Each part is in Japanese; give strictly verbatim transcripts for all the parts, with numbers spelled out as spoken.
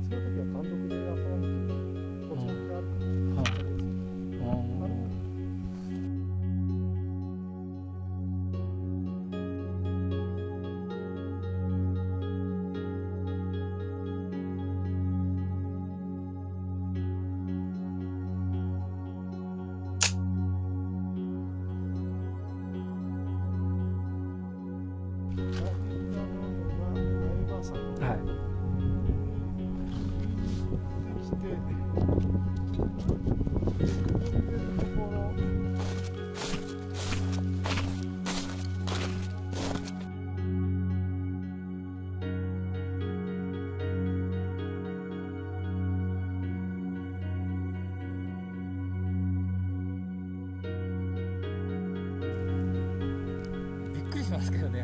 その時は単独で遊ばなくてこっちの手あるから。 びっくりしますけどね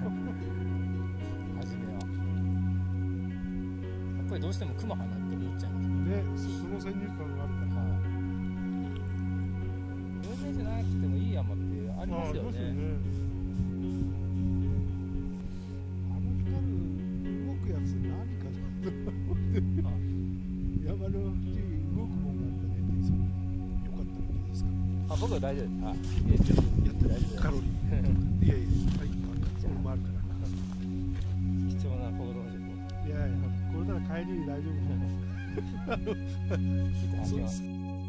初めはやっぱりどうしてもクマかなって思っちゃいますね。その先入観があるから。 病気じゃなくてもいい山ってありますよね。 あの光る動くやつ何かなと思って山のうち動くもんがあったね。よかったんじゃないですか。 あ、僕は大丈夫です。あ、いや、ちょっとやってないカロリーいやいや、はい、それもあるから。 貴重な行動術。 いやいや、これなら帰りに大丈夫だよ。そうです。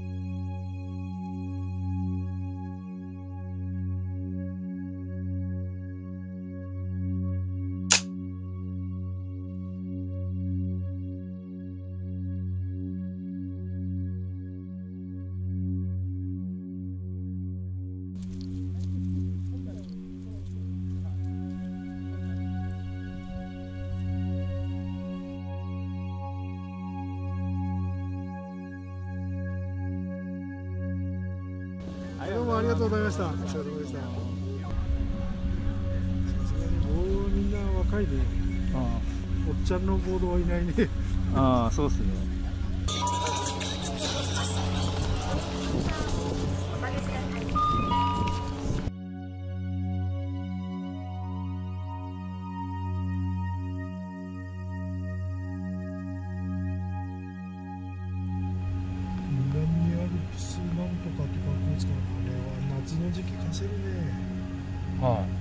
どうもありがとうございました。お疲れ様でした。さすがにもうみんな若いね。ああ、おっちゃんのボードはいないね。 ああ、そうっすね。 南アルプスなんとかって書くんですか。あれは夏の時期貸せるね。 はい。